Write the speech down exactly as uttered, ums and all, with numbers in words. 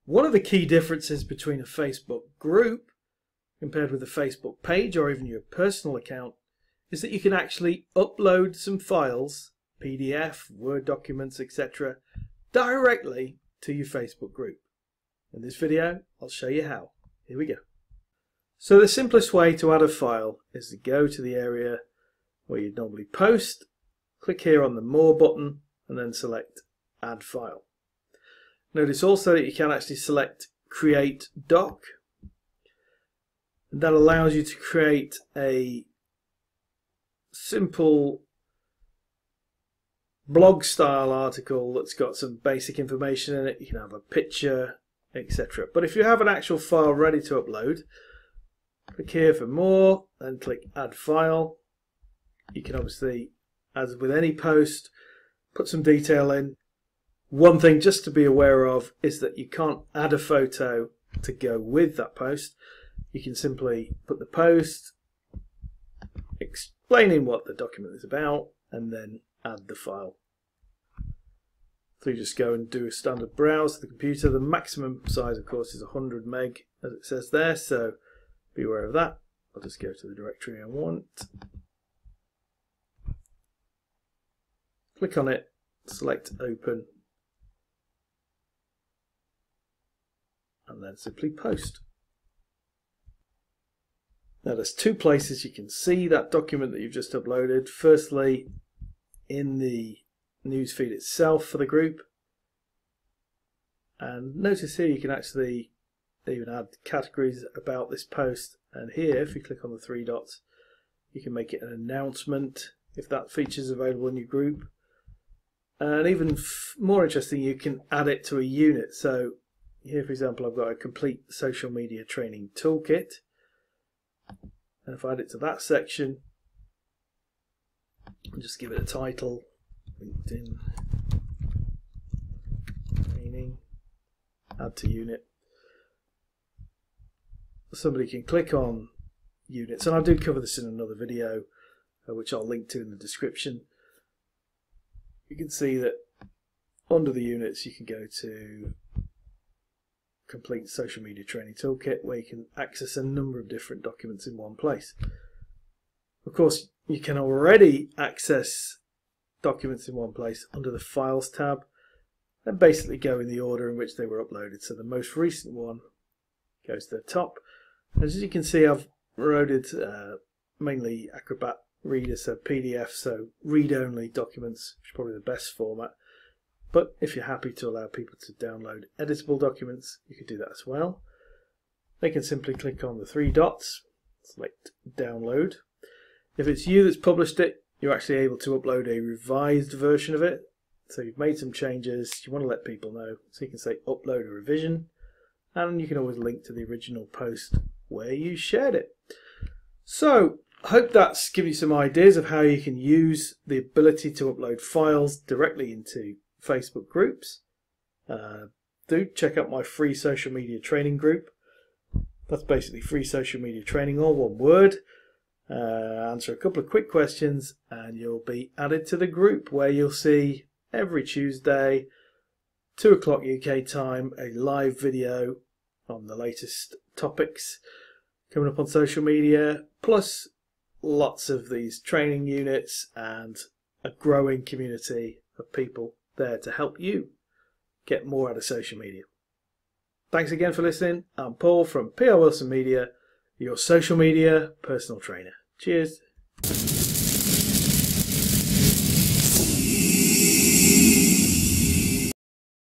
One of the key differences between a Facebook group compared with a Facebook page or even your personal account is that you can actually upload some files, P D F, Word documents, et cetera, directly to your Facebook group. In this video, I'll show you how. Here we go. So the simplest way to add a file is to go to the area where you'd normally post, click here on the More button, and then select Add File. Notice also that you can actually select Create Doc. And that allows you to create a simple blog style article that's got some basic information in it. You can have a picture, et cetera. But if you have an actual file ready to upload, click here for More, then click Add File. You can obviously, as with any post, put some detail in. One thing just to be aware of is that you can't add a photo to go with that post. You can simply put the post, explaining what the document is about, and then add the file. So you just go and do a standard browse to the computer. The maximum size, of course, is one hundred meg, as it says there, so be aware of that. I'll just go to the directory I want. Click on it, select Open, and then simply post. Now there's two places you can see that document that you've just uploaded. Firstly, in the newsfeed itself for the group. And notice here you can actually even add categories about this post. And here, if you click on the three dots, you can make it an announcement if that feature is available in your group. And even f more interesting, you can add it to a unit. So here, for example, I've got a complete social media training toolkit. And if I add it to that section, and just give it a title, LinkedIn training, add to unit. Somebody can click on units, and I do cover this in another video, uh, which I'll link to in the description. You can see that under the units you can go to Complete Social Media Training Toolkit, where you can access a number of different documents in one place. Of course, you can already access documents in one place under the Files tab and basically go in the order in which they were uploaded. So the most recent one goes to the top. As you can see, I've loaded uh, mainly Acrobat Reader, so P D F, so read-only documents, which is probably the best format. But if you're happy to allow people to download editable documents, you could do that as well. They can simply click on the three dots, select Download. If it's you that's published it, you're actually able to upload a revised version of it. So you've made some changes, you want to let people know. So you can say Upload a revision, and you can always link to the original post where you shared it. So I hope that's given you some ideas of how you can use the ability to upload files directly into Facebook groups. Uh, do check out my free social media training group. That's basically free social media training, all one word. Uh, answer a couple of quick questions and you'll be added to the group, where you'll see every Tuesday, two o'clock U K time, a live video on the latest topics coming up on social media, plus lots of these training units and a growing community of people there to help you get more out of social media. Thanks again for listening. I'm Paul from P R Wilson Media, your social media personal trainer. Cheers.